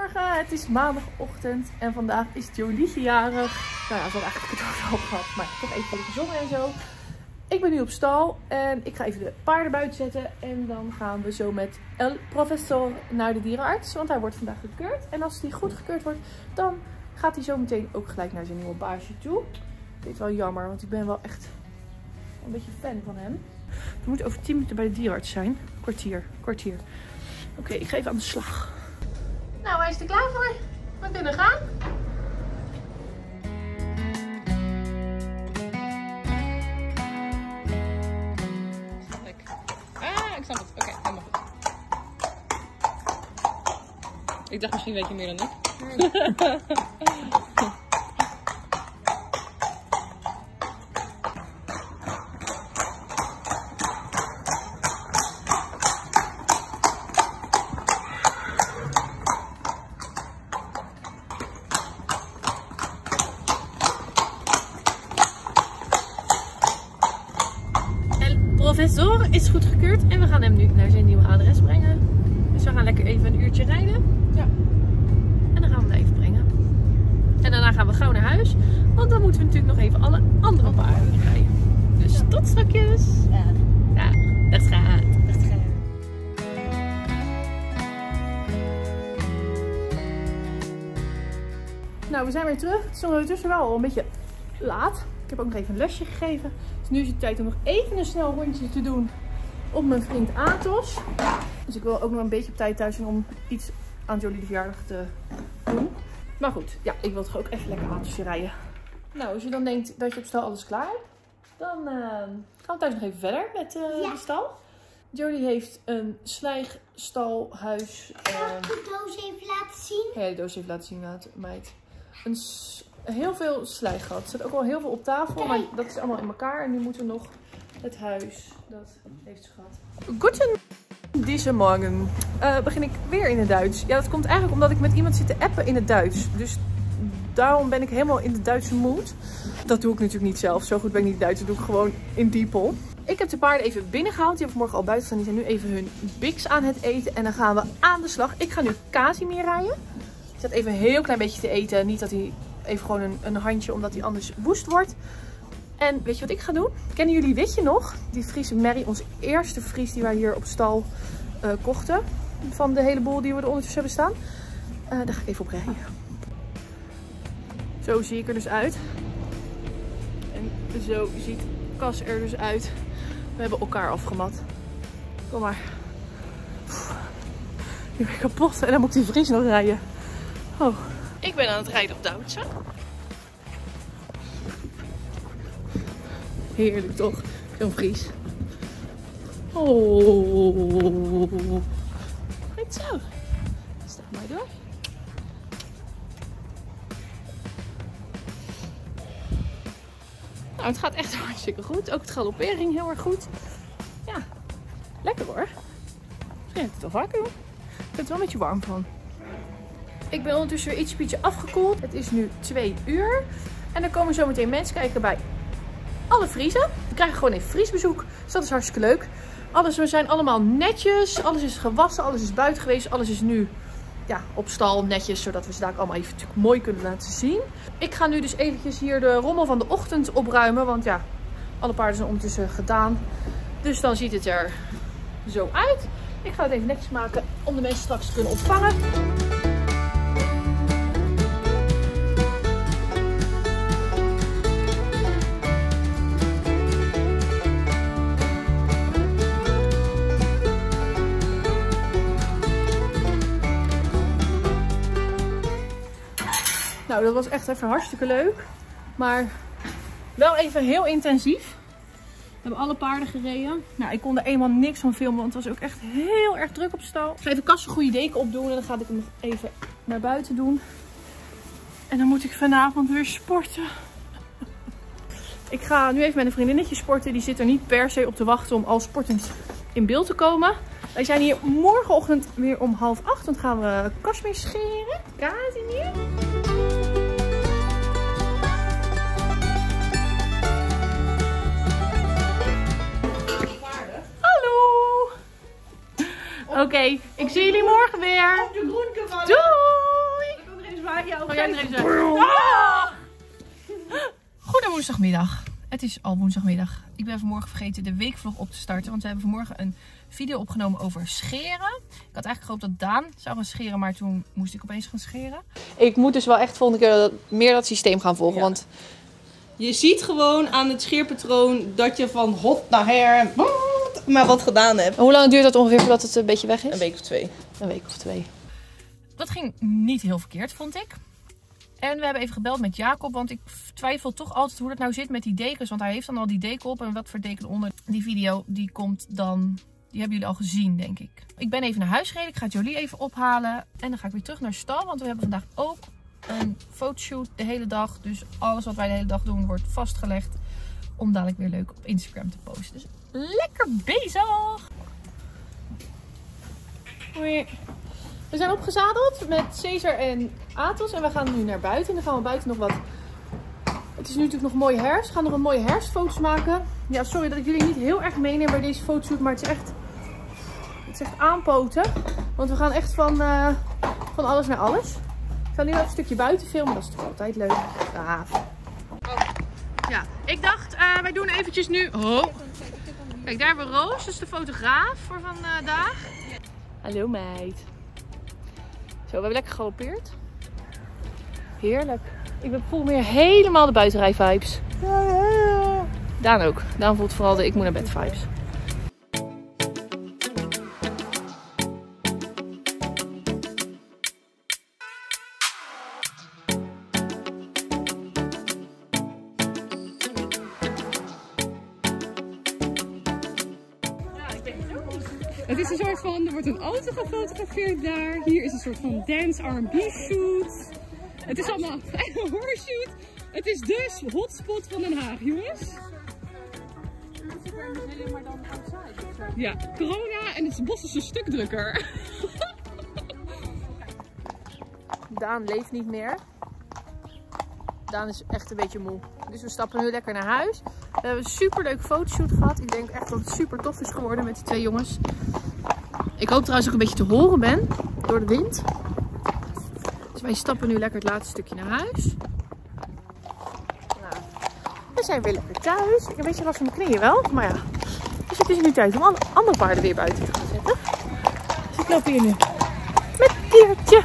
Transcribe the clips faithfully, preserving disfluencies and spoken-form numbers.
Goedemorgen, het is maandagochtend en vandaag is Jolietje jarig. Nou ja, ze had eigenlijk het ook al gehad, maar toch even voor de gezongen en zo. Ik ben nu op stal en ik ga even de paarden buiten zetten. En dan gaan we zo met El Professor naar de dierenarts, want hij wordt vandaag gekeurd. En als hij goed gekeurd wordt, dan gaat hij zo meteen ook gelijk naar zijn nieuwe baasje toe. Dit is wel jammer, want ik ben wel echt een beetje fan van hem. We moeten over tien minuten bij de dierenarts zijn. Kwartier, kwartier. Oké, okay, ik ga even aan de slag. Nou, hij is er klaar voor. We kunnen gaan. Kijk. Ah, ik snap het. Oké, okay, helemaal goed. Ik dacht misschien weet je meer dan ik. Professor is goedgekeurd en we gaan hem nu naar zijn nieuwe adres brengen. Dus we gaan lekker even een uurtje rijden. Ja. En dan gaan we hem even brengen. En daarna gaan we gauw naar huis. Want dan moeten we natuurlijk nog even alle andere paarden rijden. Dus ja. Tot straks. Ja. Ja, dat gaat. Dat gaat. Nou, we zijn weer terug. Het is ondertussen wel al een beetje laat. Ik heb ook nog even een lesje gegeven. Dus nu is het tijd om nog even een snel rondje te doen op mijn vriend Athos. Dus ik wil ook nog een beetje op tijd thuis zijn om iets aan Jolie de verjaardag te doen. Maar goed, ja, ik wil toch ook even lekker Athosje rijden. Nou, als je dan denkt dat je op stal alles klaar hebt, dan uh, gaan we thuis nog even verder met uh, ja. de stal. Jolie heeft een slijgstalhuis. Uh, Ga ik de doos even laten zien? Ja, de doos even laten zien, meid. Een heel veel slijg gehad. Er staat ook wel heel veel op tafel, maar dat is allemaal in elkaar. En nu moeten we nog het huis. Dat heeft ze gehad. Guten deze morgen uh, begin ik weer in het Duits. Ja, dat komt eigenlijk omdat ik met iemand zit te appen in het Duits. Dus daarom ben ik helemaal in de Duitse mood. Dat doe ik natuurlijk niet zelf. Zo goed ben ik niet Duits. Dat doe ik gewoon in Diepel. Ik heb de paarden even binnengehaald. Die hebben vanmorgen al buiten staan. Die zijn nu even hun biks aan het eten. En dan gaan we aan de slag. Ik ga nu Casimir rijden. Ik zet even een heel klein beetje te eten. Niet dat hij... Even gewoon een, een handje, omdat hij anders woest wordt. En weet je wat ik ga doen? Kennen jullie Witje nog? Die Friese Merrie, onze eerste Fries die wij hier op stal uh, kochten. Van de hele boel die we er ondertussen hebben staan. Uh, daar ga ik even op rijden. Zo zie ik er dus uit. En zo ziet Cas er dus uit. We hebben elkaar afgemat. Kom maar. Nu ben ik kapot. En dan moet die Fries nog rijden. Oh. Ik ben aan het rijden op Duitse. Heerlijk toch? Zo'n Fries. Oh. Goed zo. Stap maar door. Nou, het gaat echt hartstikke goed. Ook het galopperen ging heel erg goed. Ja, lekker hoor. Misschien heb ik het wel vaker doen. Ik ben er wel een beetje warm van. Ik ben ondertussen weer iets beetje afgekoeld. Het is nu twee uur. En er komen zo meteen mensen kijken bij alle Friezen. We krijgen gewoon even Friesbezoek. Dus dat is hartstikke leuk. Alles, we zijn allemaal netjes. Alles is gewassen. Alles is buiten geweest. Alles is nu ja, op stal netjes. Zodat we ze daar allemaal even natuurlijk mooi kunnen laten zien. Ik ga nu dus eventjes hier de rommel van de ochtend opruimen. Want ja, alle paarden zijn ondertussen gedaan. Dus dan ziet het er zo uit. Ik ga het even netjes maken om de mensen straks te kunnen ontvangen. Nou, dat was echt even hartstikke leuk. Maar wel even heel intensief. We hebben alle paarden gereden. Nou, ik kon er eenmaal niks van filmen, want het was ook echt heel erg druk op stal. Ik ga even Kas een goede deken opdoen en dan ga ik hem nog even naar buiten doen. En dan moet ik vanavond weer sporten. Ik ga nu even met een vriendinnetje sporten. Die zit er niet per se op te wachten om al sportend in beeld te komen. Wij zijn hier morgenochtend weer om half acht. Dan gaan we Casimir scheren. Casimir. Hallo. Oké, okay, ik zie jullie morgen weer. Op de groentevallen. Doei. Ga jij er even zeggen? Ah! Goede woensdagmiddag. Het is al woensdagmiddag. Ik ben vanmorgen vergeten de weekvlog op te starten. Want we hebben vanmorgen een video opgenomen over scheren. Ik had eigenlijk gehoopt dat Daan zou gaan scheren. Maar toen moest ik opeens gaan scheren. Ik moet dus wel echt volgende keer meer dat systeem gaan volgen. Ja. Want je ziet gewoon aan het scheerpatroon dat je van hot naar her maar wat gedaan hebt. Hoe lang duurt dat ongeveer voordat het een beetje weg is? Een week of twee. Een week of twee. Dat ging niet heel verkeerd, vond ik. En we hebben even gebeld met Jacob, want ik twijfel toch altijd hoe dat nou zit met die dekens. Want hij heeft dan al die deken op en wat voor deken onder. Die video, die komt dan, die hebben jullie al gezien, denk ik. Ik ben even naar huis gereden, ik ga Jolie even ophalen. En dan ga ik weer terug naar stal, want we hebben vandaag ook een fotoshoot de hele dag. Dus alles wat wij de hele dag doen wordt vastgelegd om dadelijk weer leuk op Instagram te posten. Dus lekker bezig! Hoi. We zijn opgezadeld met Cesar en Atos en we gaan nu naar buiten. En dan gaan we buiten nog wat... Het is nu natuurlijk nog mooi herfst. We gaan nog een mooie herfstfoto's maken. Ja, sorry dat ik jullie niet heel erg meeneem bij deze fotoshoot, maar het is echt... Het is echt aanpoten. Want we gaan echt van, uh, van alles naar alles. Ik zal nu even een stukje buiten filmen, dat is toch altijd leuk. Ah. Oh. Ja, ik dacht, uh, wij doen eventjes nu... Oh. Kijk, daar hebben we Roos, dat is de fotograaf voor vandaag. Hallo meid. Zo, we hebben lekker gegaloppeerd. Heerlijk. Ik voel meer helemaal de buitenrij vibes. Daan ook. Daan voelt vooral de ik moet naar bed vibes. Het is een soort van, er wordt een auto gefotografeerd daar. Hier is een soort van dance R en B shoot. Het is allemaal een horror-shoot. Het is dus hotspot van Den Haag, jongens. Ja, corona en het bos is een stuk drukker. Daan leeft niet meer. Daan is echt een beetje moe. Dus we stappen nu lekker naar huis. We hebben een super leuke fotoshoot gehad. Ik denk echt dat het super tof is geworden met die twee jongens. Ik hoop trouwens ook een beetje te horen ben door de wind. Dus wij stappen nu lekker het laatste stukje naar huis. Nou, we zijn weer lekker thuis. Ik heb een beetje last van mijn knieën wel. Maar ja, dus het is nu tijd om alle andere paarden weer buiten te gaan zetten. Dus ik loop hier nu met Diertje.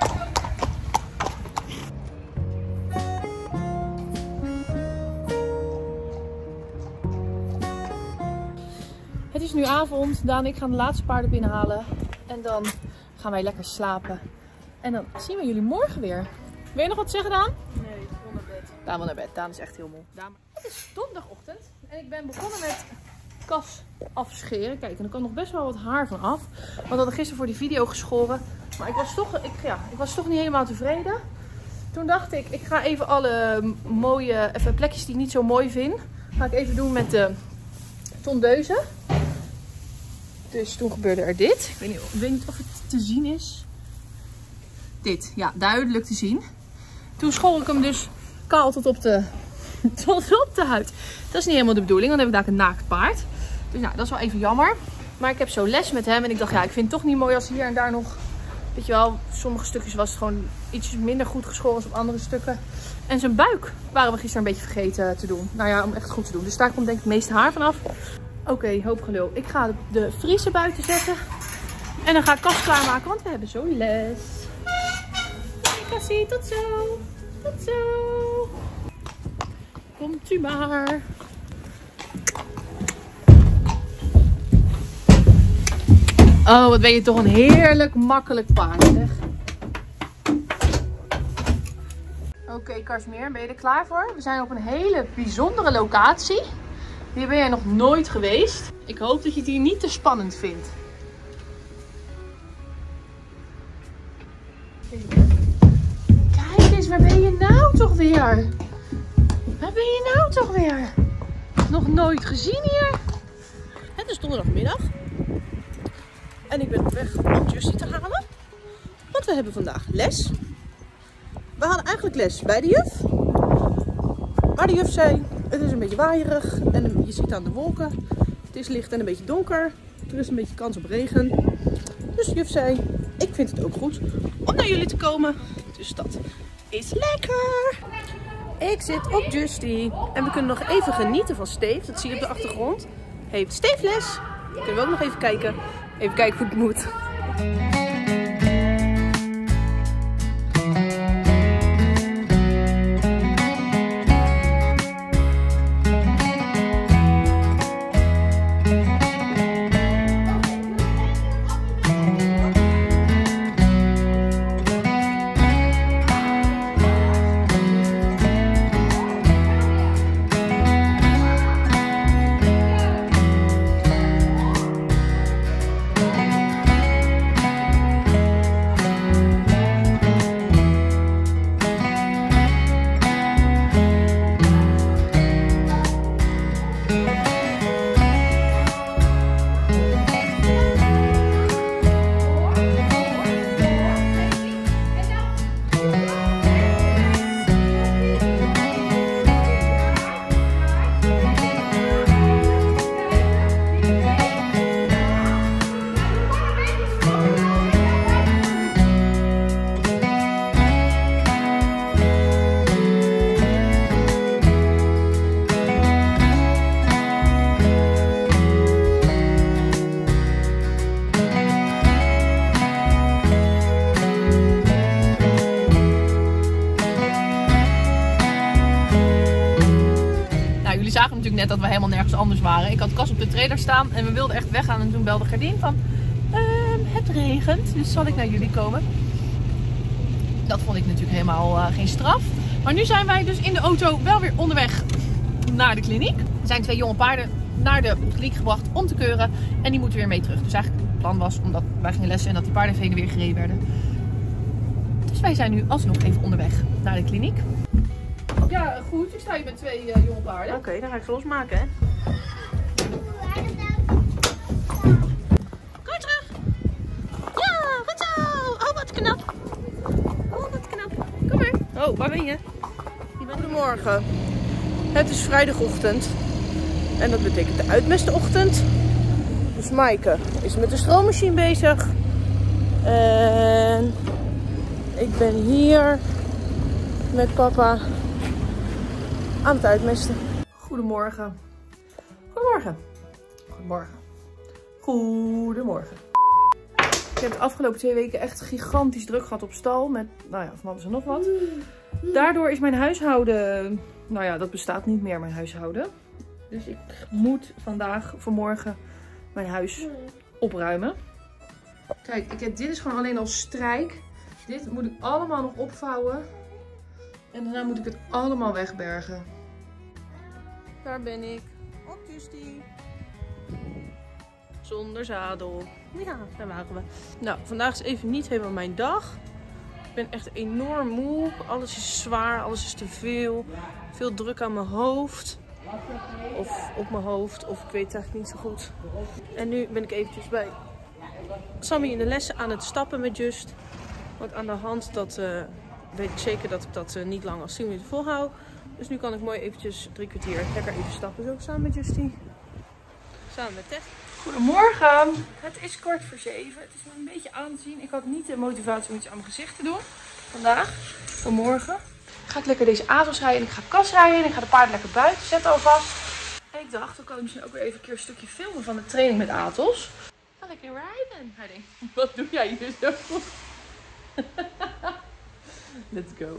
Het is nu avond. Daan en ik gaan de laatste paarden binnenhalen. En dan gaan wij lekker slapen. En dan zien we jullie morgen weer. Wil je nog wat zeggen, Daan? Nee, ik wil naar bed. Daan wil naar bed. Daan is echt heel moe. Daan... Het is donderdagochtend. En ik ben begonnen met kas afscheren. Kijk, en er kan nog best wel wat haar van af. Want we hadden gisteren voor die video geschoren. Maar ik was toch, ik, ja, ik was toch niet helemaal tevreden. Toen dacht ik, ik ga even alle mooie even plekjes die ik niet zo mooi vind. Ga ik even doen met de tondeuzen. Dus toen gebeurde er dit. Ik weet niet, ik weet niet of het te zien is. Dit, ja, duidelijk te zien. Toen schoor ik hem dus kaal tot op de, tot op de huid. Dat is niet helemaal de bedoeling, want dan heb ik daar een naakt paard. Dus nou, dat is wel even jammer. Maar ik heb zo les met hem en ik dacht, ja, ik vind het toch niet mooi als hier en daar nog... Weet je wel, sommige stukjes was het gewoon iets minder goed geschoren als op andere stukken. En zijn buik waren we gisteren een beetje vergeten te doen. Nou ja, om echt goed te doen. Dus daar komt denk ik het meeste haar vanaf. Oké, okay, hoop gelul. Ik ga de vriezer buiten zetten. En dan ga ik kast klaarmaken, want we hebben zo les. Hey Cassie, tot zo. Tot zo. Komt u maar. Oh, wat ben je toch een heerlijk makkelijk paard, zeg. Oké, okay, Karsmeer, ben je er klaar voor? We zijn op een hele bijzondere locatie. Hier ben jij nog nooit geweest. Ik hoop dat je het hier niet te spannend vindt. Kijk eens, waar ben je nou toch weer? Waar ben je nou toch weer? Nog nooit gezien hier. Het is donderdagmiddag. En ik ben op weg om Justy te halen. Want we hebben vandaag les. We hadden eigenlijk les bij de juf. Maar de juf zei, het is een beetje waaierig en je ziet aan de wolken. Het is licht en een beetje donker. Er is een beetje kans op regen. Dus de juf zei, ik vind het ook goed om naar jullie te komen. Dus dat is lekker. Ik zit op Justy. En we kunnen nog even genieten van Steve. Dat zie je op de achtergrond. Heeft Steve les. Kunnen we ook nog even kijken. Even kijken hoe het moet. Jullie zagen natuurlijk net dat we helemaal nergens anders waren. Ik had Cas op de trailer staan en we wilden echt weggaan. En toen belde Gerdien van, uh, het regent, dus zal ik naar jullie komen. Dat vond ik natuurlijk helemaal uh, geen straf. Maar nu zijn wij dus in de auto wel weer onderweg naar de kliniek. Er zijn twee jonge paarden naar de kliniek gebracht om te keuren. En die moeten weer mee terug. Dus eigenlijk het plan was, omdat wij gingen lessen en dat die paarden even heen en weer gereden werden. Dus wij zijn nu alsnog even onderweg naar de kliniek. Ja, goed. Ik sta hier met twee uh, jonge paarden. Oké, okay, dan ga ik ze losmaken, hè. Kom terug. Ja, goed zo. Oh, wat knap. Oh, wat knap. Kom maar. Oh, waar ben je? Goedemorgen. Het is vrijdagochtend. En dat betekent de uitmestenochtend. Dus Maaike is met de stroommachine bezig. En ik ben hier met papa aan het uitmesten. Goedemorgen. Goedemorgen. Goedemorgen. Goedemorgen. Ik heb de afgelopen twee weken echt gigantisch druk gehad op stal. Met, nou ja, van alles en nog wat. Daardoor is mijn huishouden, nou ja, dat bestaat niet meer, mijn huishouden. Dus ik moet vandaag, vanmorgen, mijn huis opruimen. Kijk, ik heb, dit is gewoon alleen al strijk. Dit moet ik allemaal nog opvouwen. En daarna moet ik het allemaal wegbergen. Daar ben ik. Op Justy. Zonder zadel. Ja, daar waren we. Nou, vandaag is even niet helemaal mijn dag. Ik ben echt enorm moe. Alles is zwaar, alles is te veel. Veel druk aan mijn hoofd. Of op mijn hoofd, of ik weet het eigenlijk niet zo goed. En nu ben ik eventjes bij Sammy in de lessen aan het stappen met Just. Want aan de hand, dat uh, weet ik zeker dat ik dat uh, niet lang als tien minuten volhoud. Dus nu kan ik mooi eventjes drie kwartier lekker even stappen. Zo samen met Justy. Samen met Tess. Goedemorgen. Het is kwart voor zeven. Het is me een beetje aan te zien. Ik had niet de motivatie om iets aan mijn gezicht te doen. Vandaag. Vanmorgen. Ga ik lekker deze ASOS rijden en ik ga Cas rijden. En ik ga de paarden lekker buiten zetten alvast. En ik dacht, dan kan ik misschien ook weer even een keer een stukje filmen van de training met Athos. Ga lekker rijden. Hij denkt, wat doe jij hier zo? Let's go.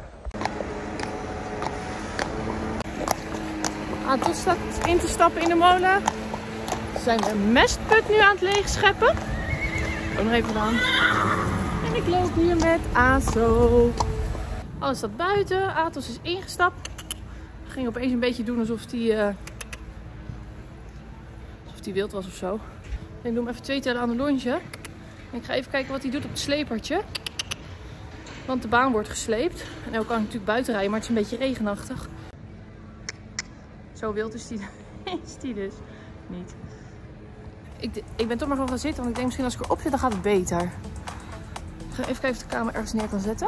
Athos staat in te stappen in de molen. Ze zijn de mestput nu aan het leegscheppen. Ook nog even gedaan. En ik loop hier met Aso. Alles staat buiten. Athos is ingestapt. Ging opeens een beetje doen alsof hij uh, alsof hij wild was of zo. En ik doe hem even twee tellen aan de longe. En ik ga even kijken wat hij doet op het slepertje. Want de baan wordt gesleept. En ook kan ik natuurlijk buiten rijden, maar het is een beetje regenachtig. Zo wild is die, is die dus niet. Ik, ik ben toch maar gewoon gaan zitten, want ik denk misschien als ik erop zit, dan gaat het beter. Ik ga even kijken of ik de camera ergens neer kan zetten.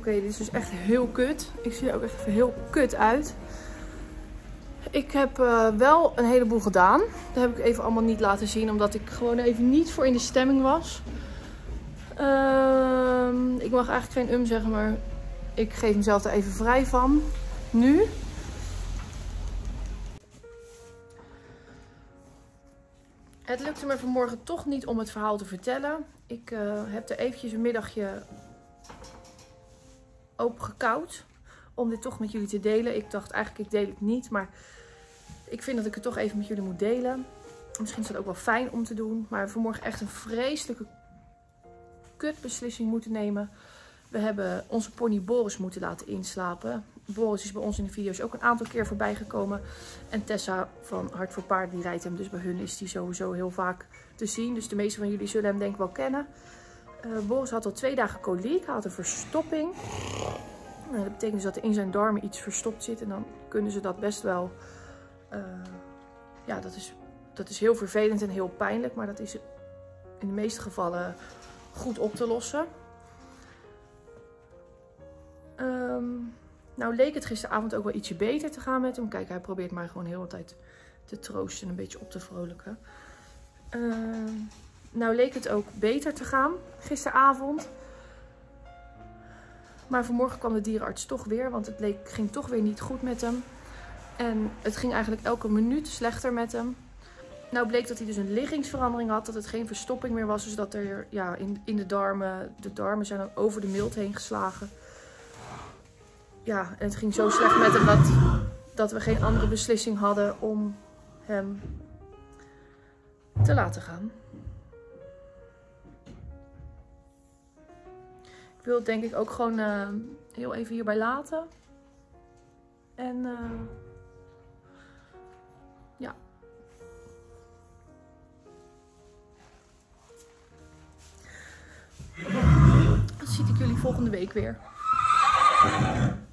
Oké, dit is dus echt heel kut. Ik zie er ook echt even heel kut uit. Ik heb uh, wel een heleboel gedaan. Dat heb ik even allemaal niet laten zien, omdat ik gewoon even niet voor in de stemming was. Uh, ik mag eigenlijk geen um zeggen, maar ik geef mezelf er even vrij van. Nu. Het lukte me vanmorgen toch niet om het verhaal te vertellen. Ik uh, heb er eventjes een middagje open gekauwd. Om dit toch met jullie te delen. Ik dacht eigenlijk, ik deel het niet. Maar ik vind dat ik het toch even met jullie moet delen. Misschien is dat ook wel fijn om te doen. Maar vanmorgen echt een vreselijke kutbeslissing moeten nemen. We hebben onze pony Boris moeten laten inslapen. Boris is bij ons in de video's ook een aantal keer voorbij gekomen. En Tessa van Hart voor Paarden, die rijdt hem. Dus bij hun is die sowieso heel vaak te zien. Dus de meeste van jullie zullen hem denk ik wel kennen. Uh, Boris had al twee dagen koliek. Hij had een verstopping. Nou, dat betekent dus dat er in zijn darmen iets verstopt zit. En dan kunnen ze dat best wel... Uh, ja, dat is, dat is heel vervelend en heel pijnlijk. Maar dat is in de meeste gevallen goed op te lossen. Um, nou leek het gisteravond ook wel ietsje beter te gaan met hem. Kijk, hij probeert mij gewoon heel de tijd te troosten en een beetje op te vrolijken. Uh, nou leek het ook beter te gaan gisteravond. Maar vanmorgen kwam de dierenarts toch weer, want het leek, ging toch weer niet goed met hem. En het ging eigenlijk elke minuut slechter met hem. Nou bleek dat hij dus een liggingsverandering had, dat het geen verstopping meer was. Dus dat er ja, in, in de darmen, de darmen zijn dan over de milt heen geslagen. Ja, en het ging zo slecht met hem dat, dat we geen andere beslissing hadden om hem te laten gaan. Ik wil het denk ik ook gewoon uh, heel even hierbij laten. En uh, ja. Dan zie ik jullie volgende week weer.